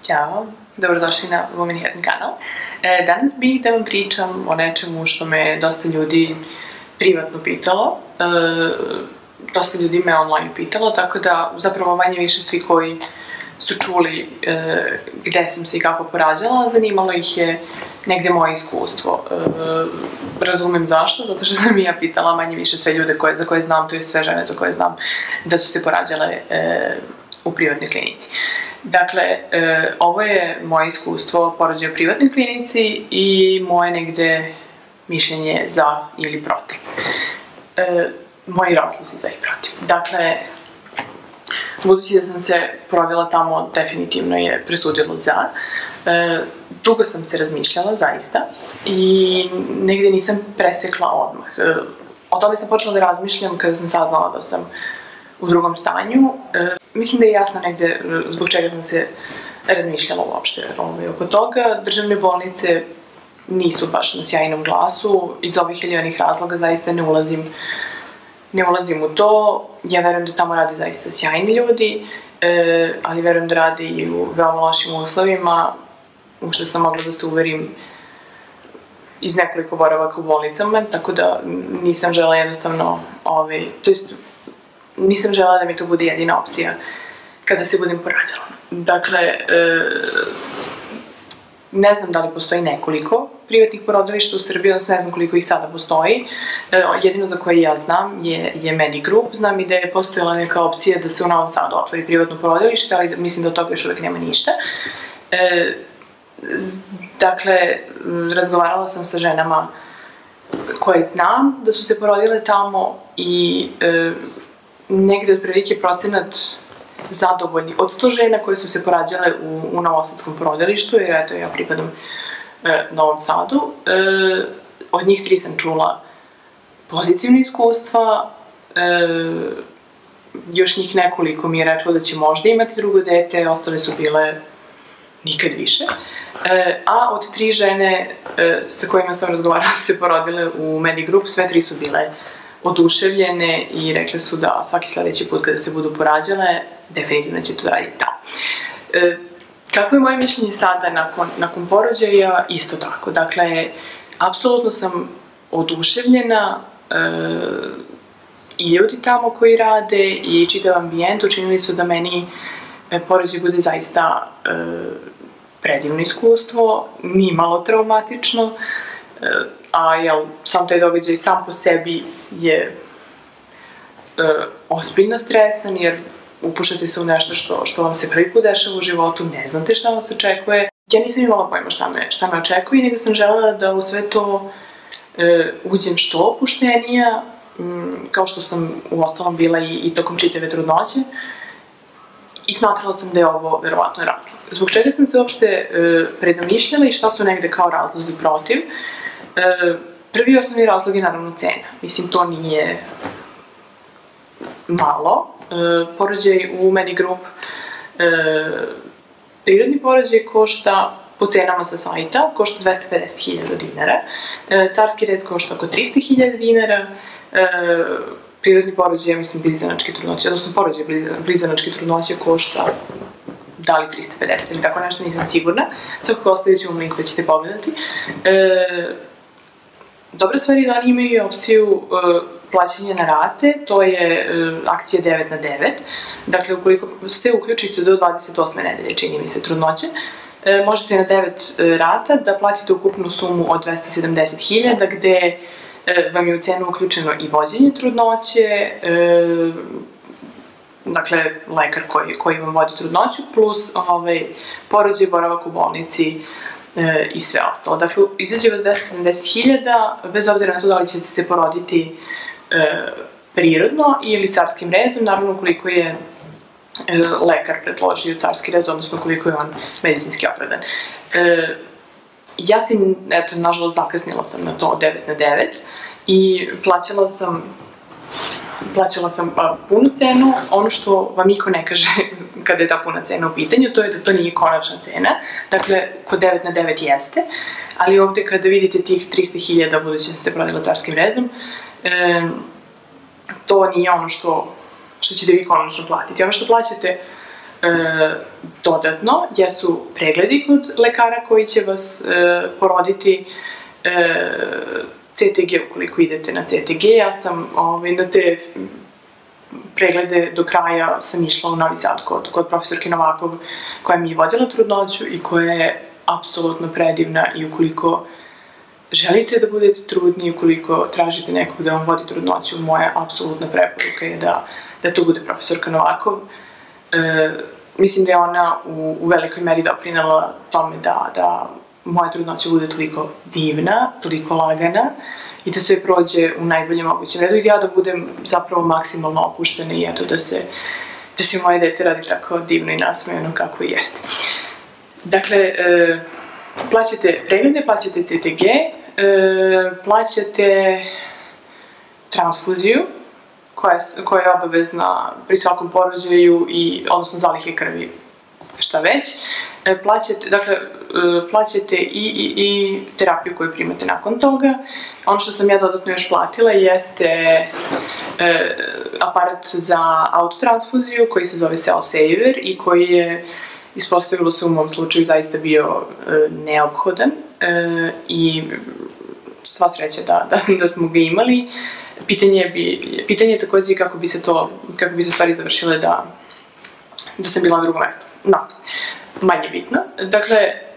Ćao, dobrodošli na Women Hearing kanal. Danas bih da vam pričam o nečemu što me dosta ljudi privatno pitalo. Dosta ljudi me online pitalo, tako da zapravo manje više svi koji su čuli gde sam se i kako porađala, zanimalo ih je negde moje iskustvo. Razumem zašto, zato što sam i ja pitala manje više sve ljude za koje znam, to je sve žene za koje znam da su se porađale u privatnoj klinici. Dakle, ovo je moje iskustvo porođaja u privatnoj klinici i moje negde mišljenje za ili protiv. Moji razlozi za i protiv. Dakle, budući da sam se porodila tamo, definitivno je presudilo za. Dugo sam se razmišljala, zaista, i negde nisam presekla odmah. O tome sam počela da razmišljam kada sam saznala da sam u drugom stanju. Mislim da je jasno negde zbog čega sam se razmišljala uopšte oko toga. Državne bolnice nisu baš na sjajnom glasu. Iz ovih ili onih razloga zaista ne ulazim u to. Ja verujem da tamo radi zaista sjajni ljudi, ali verujem da radi i u veoma lošim uslovima, u što sam mogla da se uverim iz nekoliko boravaka u bolnicama, tako da nisam žela jednostavno, to jest nisam žela da mi to bude jedina opcija kada se budem porađala. Dakle, ne znam da li postoji nekoliko privatnih porodilišta u Srbiji, odnosno ne znam koliko ih sada postoji. Jedino za koje ja znam je Medigroup. Znam i da je postojala neka opcija da se u Novom Sadu otvori privatno porodilište, ali mislim da od toga još uvek nema ništa. Dakle, razgovarala sam sa ženama koje znam da su se porodile tamo i negde otprilike procenat zadovoljni od 100 žena koje su se porađale u novosadskom porodilištu, jer eto ja pripadam Novom Sadu. Od njih 3 sam čula pozitivne iskustva, još njih nekoliko mi je reklo da će možda imati drugo dete, ostale su bile nikad više. A od 3 žene sa kojima sam razgovarala se porodile u Medigroup, sve 3 su bile oduševljene i rekle su da svaki sledeći put kada se budu porađale, definitivno će to raditi tamo. Kako je moje mišljenje sada nakon porođaja? Isto tako. Dakle, apsolutno sam oduševljena i ljudi tamo koji rade i čitav ambijent učinili su da meni porođaj bude zaista predivno iskustvo, nimalo traumatično, a sam taj događaj sam po sebi je ozbiljno stresan, jer upuštate se u nešto što vam se prvi put dešava u životu, ne znate šta vas očekuje. Ja nisam imala pojma šta me očekuje, nego sam želela da u sve to uđem što opuštenija, kao što sam u ostalom bila i tokom čitave trudnoće, i smatrala sam da je ovo verovatno razlog. Zbog čega sam se uopšte predomišljala i šta su negde kao razlozi protiv? Prvi i osnovni razlog je naravno cena. Mislim, to nije malo. Porođaj u Medigroup, prirodni porođaj košta, po cenama sa sajta, košta 250.000 dinara. Carski rez košta oko 300.000 dinara. Prirodni porođaj, mislim, blizanačke trudnoće, odnosno porođaj blizanačke trudnoće košta da li 350 ili tako nešto, nisam sigurna. Svakako ostavit ću vam link pa ćete pogledati. Dobra stvar je da oni imaju i opciju plaćanja na rate, to je akcija 9/9. Dakle, ukoliko se uključite do 28. nedelje, čini mi se, trudnoće, možete na 9 rata da platite ukupnu sumu od 270.000, gde vam je u cenu uključeno i vođenje trudnoće, dakle, lekar koji vam vodi trudnoću, plus porođaj, boravak u bolnici i sve ostalo. Dakle, izađe vas 270.000, bez obzira na to da li ćete se poroditi prirodno ili carskim rezom, naravno koliko je lekar predložio carski rez, odnosno koliko je on medicinski opravdan. Ja sam, eto, nažalost, zakasnila sam na to 9/9 i plaćala sam punu cenu. Ono što vam niko ne kaže kada je ta puna cena u pitanju, to je da to nije konačna cena. Dakle, kod 9/9 jeste, ali ovde kada vidite tih 300.000, budući sam se porodila carskim rezom, to nije ono što ćete vi konačno platiti. Ono što plaćate Dodatno, jesu pregledi kod lekara koji će vas poroditi, CTG ukoliko idete na CTG. Ja sam na te preglede do kraja sam išla u Novi Sad kod profesorke Novakov, koja mi je vodila trudnoću i koja je apsolutno predivna, i ukoliko želite da budete trudni, ukoliko tražite nekog da vam vodi trudnoću, moja apsolutna preporuka je da to bude profesorka Novakov. Mislim da je ona u velikoj meri doprinela tome da moja trudnoća bude toliko divna, toliko lagana i da sve prođe u najboljem mogućem redu i da ja da budem zapravo maksimalno opuštena i eto da se moje dete radi tako divno i nasmejano kako i jeste. Dakle, plaćate preglede, plaćate CTG, plaćate transfuziju koja je obavezna pri svakom porođaju, odnosno zalihe krvi, šta već. Plaćate i terapiju koju primate nakon toga. Ono što sam ja dodatno još platila jeste aparat za autotransfuziju koji se zove Cell Saver i koji je, ispostavilo se u mom slučaju, zaista bio neophodan i sva sreća da smo ga imali. Pitanje je takođe kako bi se stvari završile da sam bila na drugom mestu. No, manje bitno. Dakle,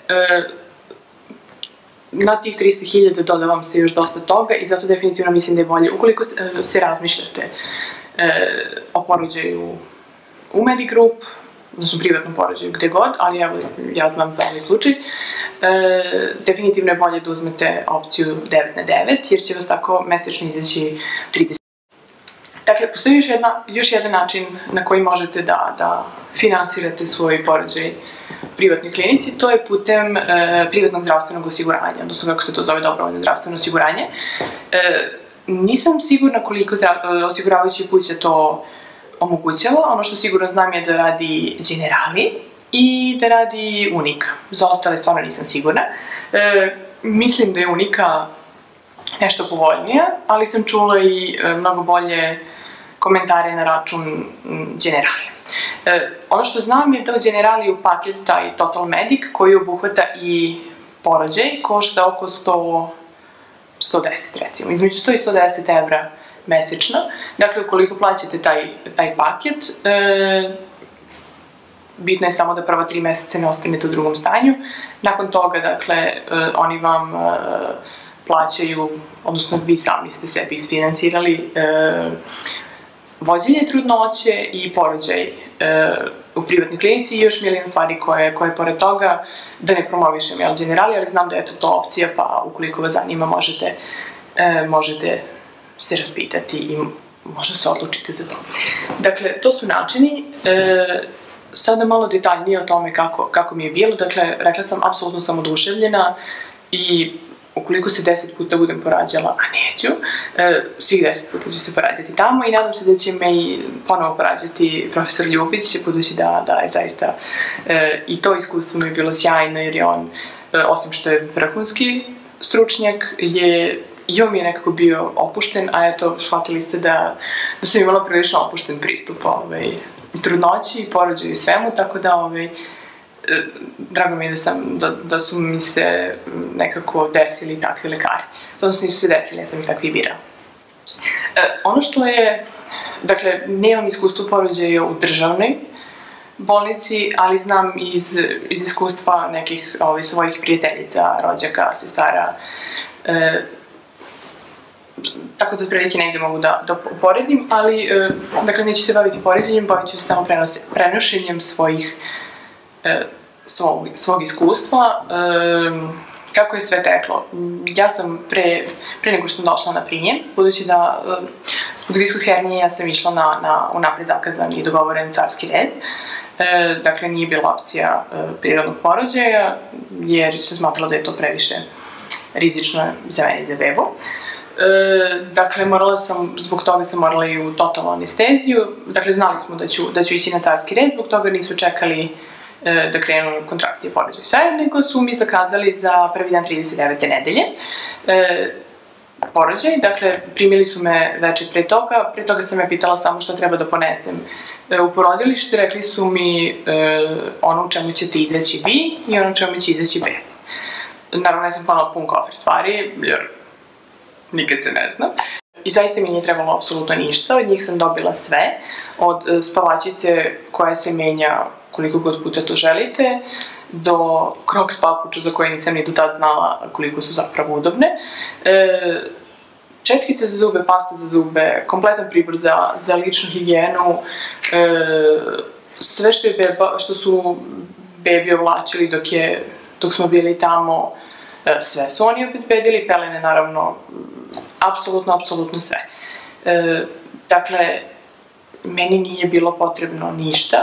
na tih 300.000 doda vam se još dosta toga i zato definitivno mislim da je bolje, ukoliko se razmišljate o porođaju u Medigroup, odnosno privatnom porođaju gde god, ali ja znam za ovaj slučaj, definitivno je bolje da uzmete opciju 9/9, jer će vas tako mesečno izaći 30. Dakle, postoji još jedan način na koji možete da finansirate svoj porođaj u privatnoj klinici, to je putem privatnog zdravstvenog osiguranja, odnosno kako se to zove, dobrovoljno zdravstveno osiguranje. Nisam sigurna koliko osiguravajući kuća to omogućava. Ono što sigurno znam je da radi Generali i da radi Unika. Za ostale stvarno nisam sigurna. Mislim da je Unika nešto povoljnija, ali sam čula i mnogo bolje komentare na račun Generali. Ono što znam je da u Generali u paket taj Total Medic koji obuhvata i porođaj košta oko 110 recimo, između 100 i 110 evra mesečno. Dakle, ukoliko plaćate taj paket, bitno je samo da prva 3 meseca ne ostanete u drugom stanju. Nakon toga, dakle, oni vam plaćaju, odnosno vi sami ste sebi isfinansirali vođenje trudnoće i porođaj u privatnoj klinici i još milion stvari koje pored toga, da ne promovišem Generali, ali znam da je to opcija, pa ukoliko vas zanima možete se raspitati i možda se odlučite za to. Dakle, to su načini. Sada malo detaljnije o tome kako mi je bilo. Dakle, rekla sam, apsolutno sam oduševljena i ukoliko se 10 puta budem porađala, a neću, svih 10 puta ću se porađati tamo i nadam se da će me i ponovo porađati profesor Ljubić, budući da je zaista i to iskustvo mi je bilo sjajno, jer je on, osim što je vrhunski stručnjak, i on mi je nekako bio opušten, a eto, shvatili ste da sam imala prilično opušten pristup trudnoći i porođaju i svemu, tako da drago mi je da su mi se nekako desili takvi lekari. Odnosno nisu se desili, ja sam ih takvi i birala. Ono što je, dakle, nemam iskustvo porođaja u državnoj bolnici, ali znam iz iskustva nekih svojih prijateljica, rođaka, sestara, tako da otprilike negde mogu da uporedim, ali, dakle, neću se baviti poređenjem, bavit ću se samo prenošenjem svog iskustva. Kako je sve teklo? Ja sam pre nego što sam došla na prijem, budući da zbog diskut hernije ja sam išla na unapred zakazan i dogovoren carski rez. Dakle, nije bila opcija prirodnog porođaja, jer sam smatrala da je to previše rizično za mene i za bebu. Dakle, zbog toga sam morala i u totalnu anesteziju. Dakle, znali smo da ću ići na carski rez, zbog toga nisu čekali da krenu kontrakcije porođaja sve, nego su mi zakazali za prvi dan 39. nedelje. porođaj, dakle, primili su me večer pre toga sam ja pitala samo šta treba da ponesem u porodilište, rekli su mi ono u čemu ćete izaći vi i ono u čemu će izaći B. Naravno, ja sam ponela pun kofer stvari, jer nikad se ne zna. I zaista mi nije trebalo apsolutno ništa, od njih sam dobila sve, od spavačice koja se menja koliko god puta to želite, do Crocs papuča za koje nisam ni do tad znala koliko su zapravo udobne, četkice za zube, pasta za zube, kompletan pribor za ličnu higijenu, sve što su bebi ovlačili dok smo bili tamo, sve su oni obezbedili, pelene naravno, apsolutno sve. Dakle, meni nije bilo potrebno ništa,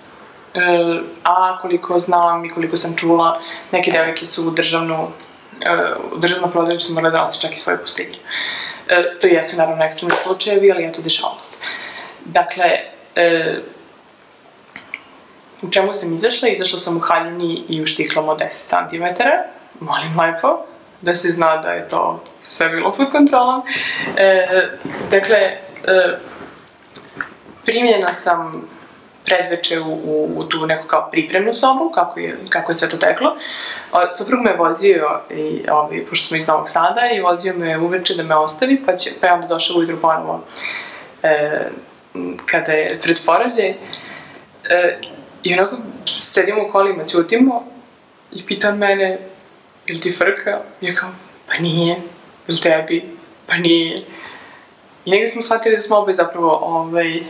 a koliko znam i koliko sam čula, neke devojke su u državno porodilište morale da nose čak i svoje pustinje. To jesu naravno ekstremni slučajevi, ali eto, dešavalo se. Dakle, u čemu sam izašla? Izašla sam u haljini i u štiklama od 10 cm. Molim lepo da se zna da je to sve bilo pod kontrolom. Dakle, primljena sam predveče u tu neku kao pripremnu sobu, kako je sve to teklo. Suprug me vozio, pošto smo iz Novog Sada, i vozio me uveče da me ostavi, pa je onda došao ujutru ponovo kada je pred porođaj. I onako sedimo u kolima, ćutimo i pita on mene, jel ti frka? Ja kao, pa nije. Jel tebi? Pa nije. I negdje smo shvatili da smo oboje zapravo,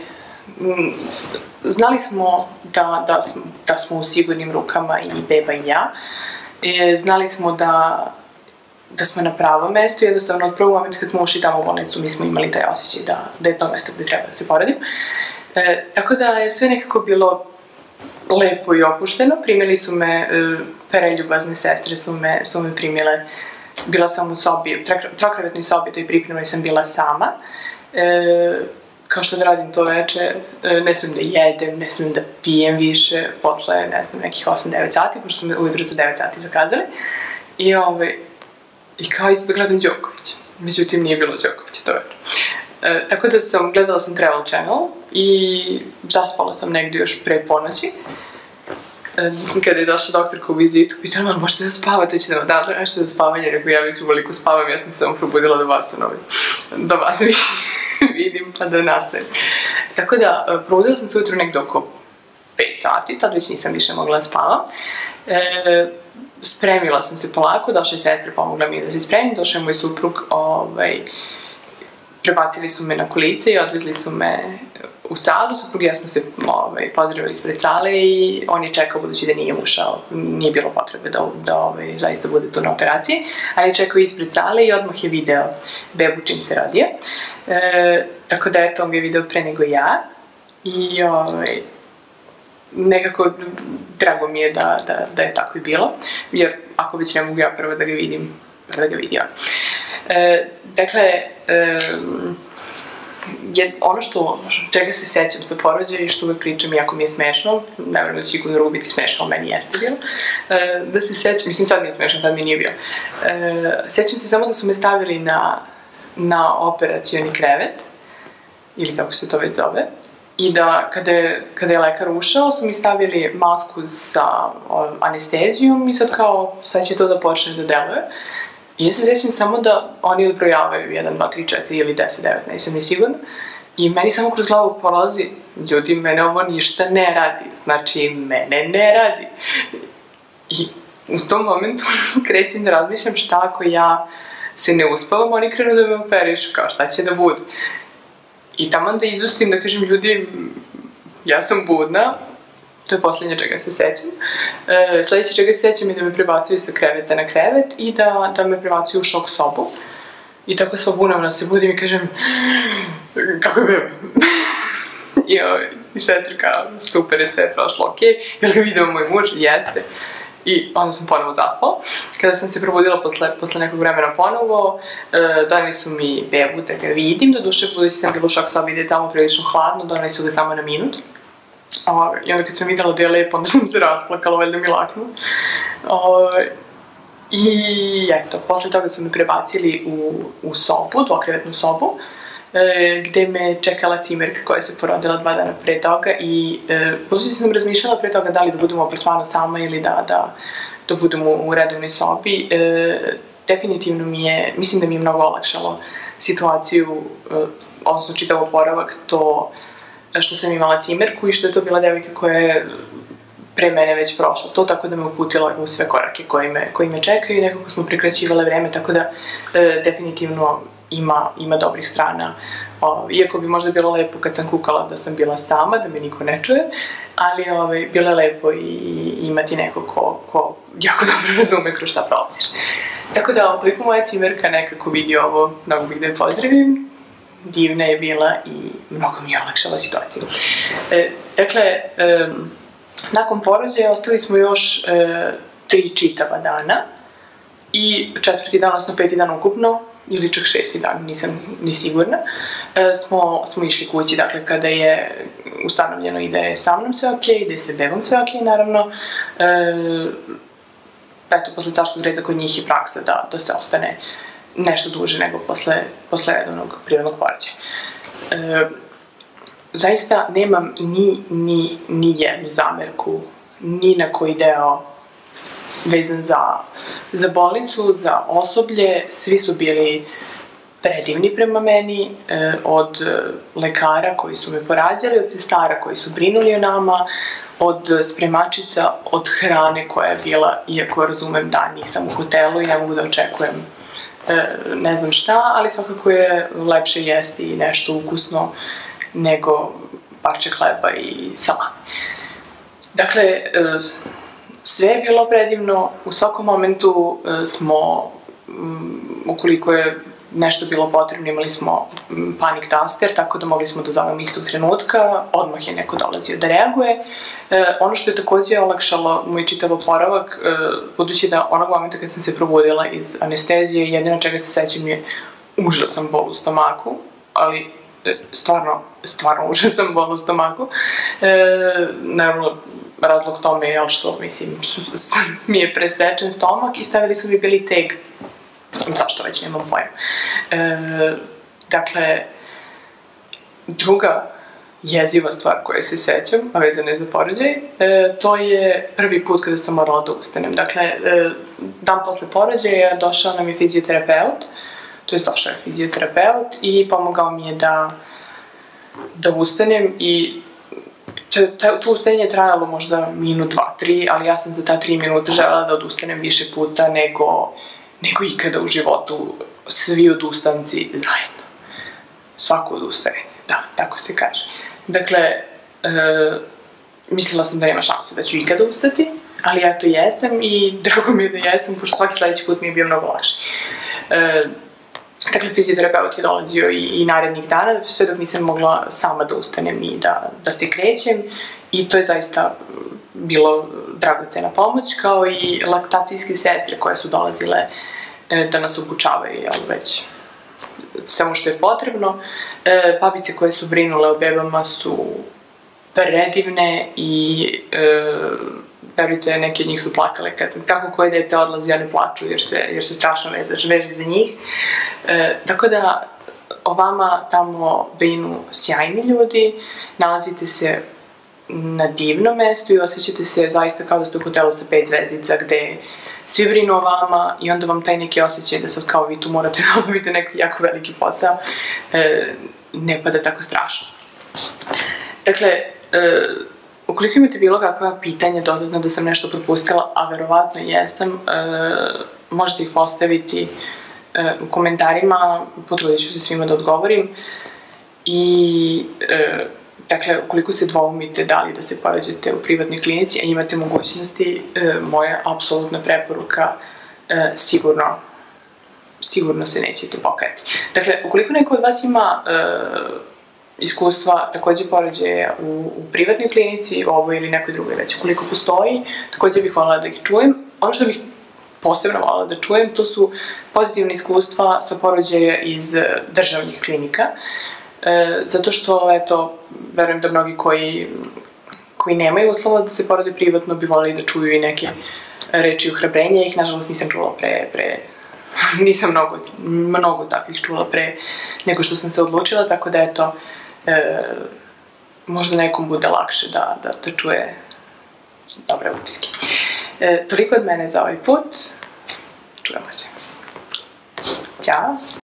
znali smo da smo u sigurnim rukama, i beba i ja. Znali smo da smo na pravom mestu, jednostavno od prvog momenta kad smo ušli tamo u bolnicu mi smo imali taj osjećaj da je to mesto gde treba da se poradim. Tako da je sve nekako bilo lepo i opušteno. Primili su me, preljubazne sestre su me primile. Bila sam u sobi, trokrevetnoj sobi, toj pripremnoj sam bila sama. Kao što da radim to veče, ne smijem da jedem, ne smijem da pijem više, posle, ne znam, nekih 8-9 sati, pošto sam ujutro za 9 sati zakazali. I kao idem da gledam Đokovića. Međutim, nije bilo Đokovića to veče. Tako da gledala sam Travel Channel i zaspala sam negdje još pre ponoći. Kada je došla doktorka u vizitu, pitala me, možete da spavate, ćete da vam dam nešto za spavanje, rekao, ja već uveliko spavam, ja sam se samo probudila da vas vidim pa da nastavim. Tako da, probudila sam se ujutro nekdo oko 5 sati, tad već nisam više mogla da spavam. Spremila sam se polako, došla je sestra, pomogla mi da se spremim, došao je moj suprug, prebacili su me na kolice i odvezli su me u salu. Suprug i ja smo se pozdravili ispred sale i on je čekao, budući da nije ušao, nije bilo potrebe da zaista bude tu na operaciji, ali je čekao ispred sale i odmah je video bebu čim se rodio. Tako da eto, on ga je video pre nego ja i nekako drago mi je da je tako i bilo, jer ako već ne mogu ja prvo da ga vidim, prvo da ga vidi on. Dakle, ono čega se sećam sa porođaja i što uvek pričam, iako mi je smešno, ne verujem da će iko drugo biti smešno, ali meni jeste bilo, da se sećam, mislim sad mi je smešno, tad mi nije bilo, sećam se samo da su me stavili na operacioni krevet, ili kako se to već zove, i da kada je lekar ušao su mi stavili masku sa anestezijom i sad kao, sad će to da počne da deluje. I ja se sjećam samo da oni odbrojavaju 1, 2, 3, 4 ili 10, 9, nisam ni sigurna. I meni samo kroz glavu prolazi, ljudi, mene ovo ništa ne radi. Znači, mene ne radi. I u tom momentu krećem da razmišljam šta ako ja se ne uspavam, oni krenu da me operišu, kao šta će da bude. I taman da izustim, da kažem, ljudi, ja sam budna, to je poslednje čega se sećam. Sledeće čega se sećam je da me prebacuju sa kreveta na krevet i da me prebacuju u šok sobu. I tako sva bunavna se budim i kažem, kako je beba? I sestra kao, super je sve prošlo, okej. Jel ga video moj muž? Jeste. I onda sam ponovo zaspala. Kada sam se probudila posle nekog vremena ponovo, doneli su mi bebu da ga vidim, do duše, budući sam bila u šok sobi da je tamo prilično hladno, doneli su ga samo na minut. I onda kad sam videla da je lepo, onda sam se rasplakala, valjda mi laknuo. I eto, posle toga su me prebacili u sobu, dvokrevetnu sobu, gde me čekala cimerka koja se porodila 2 dana pre toga i budući sam razmišljala pre toga da li da budem u apartmanu sama ili da budem u redovnoj sobi, definitivno mislim da mi je mnogo olakšalo situaciju, odnosno čitav oporavak, to što sam imala cimerku i što je to bila devojka koja je pre mene već prošla to, tako da me uputila u sve korake koji me čekaju i nekako smo prekraćivale vreme, tako da definitivno ima dobrih strana. Iako bi možda bilo lepo kad sam kukala da sam bila sama, da me niko ne čuje, ali bilo je lepo i imati neko ko jako dobro razume kroz šta prolaziš. Tako da, ukoliko moja cimerka nekako vidi ovo, mnogo bih da je pozdravim, divna je bila i mnogo mi je olakšala situaciju. Dakle, nakon porođaja ostali smo još 3 čitava dana i 4. dan, odnosno 5. dan ukupno, ili čak 6. dan, nisam ni sigurna, smo išli kući, dakle, kada je ustanovljeno i da je sa mnom sve okej, da je sa bebom sve okej, naravno. Eto, posle carskog reza kod njih je praksa da se ostane nešto duže nego posle redovnog prirodnog porođaja. Zaista nemam ni jednu zamerku, ni na koji deo vezan za bolnicu, za osoblje. Svi su bili predivni prema meni, od lekara koji su me porađali, od sestara koji su brinuli o nama, od spremačica, od hrane koja je bila, iako razumem da nisam u hotelu i ne mogu da očekujem ne znam šta, ali svakako je lepše jesti i nešto ukusno nego parče hleba i salame. Dakle, sve je bilo predivno, u svakom momentu smo, ukoliko je nešto bilo potrebno, imali smo panic taster, tako da mogli smo da zovemo istog trenutka, odmah je neko dolazio da reaguje. Ono što je takođe olakšalo moj čitav oporavak, budući da onog momenta kad sam se probudila iz anestezije, jedino čega se sećam je užasan bol u stomaku, ali stvarno užasan bol u stomaku. Naravno, razlog tome je što, mislim, mi je presečen stomak i stavili su mi bili teg. Zašto već, nemam pojma. Dakle, druga jeziva stvar koje se sećam, a vezana je za porođaj, to je prvi put kada sam morala da ustanem. Dakle, dan posle porođaja došao nam je fizioterapeut, to je došao je fizioterapeut i pomogao mi je da ustanem i to ustajanje je trajalo možda minut, 2, 3, ali ja sam za ta 3 minuta želela da odustanem više puta nego ikada u životu. Svi odustanci zajedno. Svako odustajanje, da, tako se kaže. Dakle, mislila sam da nema šanse da ću ikada ustati, ali ja to jesam i drago mi je da jesam, pošto svaki sledeći put mi je bio mnogo lakše. Dakle, fizioterapeut je dolazio i narednih dana, sve dok nisam mogla sama da ustanem i da se krećem, i to je zaista bilo dragocena pomoć, kao i laktacijske sestre koje su dolazile da nas obučavaju, već samo što je potrebno. Babice koje su brinule o bebama su predivne i verujte, neke od njih su plakale kako koje dete odlazi, a ne plaču jer se strašno veže za njih. Tako da o vama tamo brinu sjajni ljudi, nalazite se na divnom mestu i osjećate se zaista kao da ste u hotelu sa 5 zvezdica gde svi brinu o vama i onda vam taj neki osjećaj da sad kao vi tu morate da obavite neki jako veliki posao ne pada tako strašno. Dakle, ukoliko imate bilo kakva pitanja dodatno da sam nešto propustila, a verovatno jesam, možete ih postaviti u komentarima, potrudit ću se svima da odgovorim. I, dakle, ukoliko se dvoumite da li da se porađate u privatnoj klinici, a imate mogućnosti, moja apsolutna preporuka, sigurno se nećete pokajati. Dakle, ukoliko neko od vas ima iskustva takođe porođaja u privatnoj klinici, ovoj ili nekoj drugoj već, ukoliko postoji, takođe bih voljela da ih čujem. Ono što bih posebno voljela da čujem, to su pozitivne iskustva sa porođaja iz državnih klinika, zato što, eto, verujem da mnogi koji nemaju uslova da se porode privatno bi voljeli da čuju i neke reči ohrabrenja, ih nažalost nisam čula nisam mnogo takvih čula pre nego što sam se odlučila, tako da eto, možda nekom bude lakše da čuje dobre utiske. Toliko od mene za ovaj put. Čujemo se. Ćao!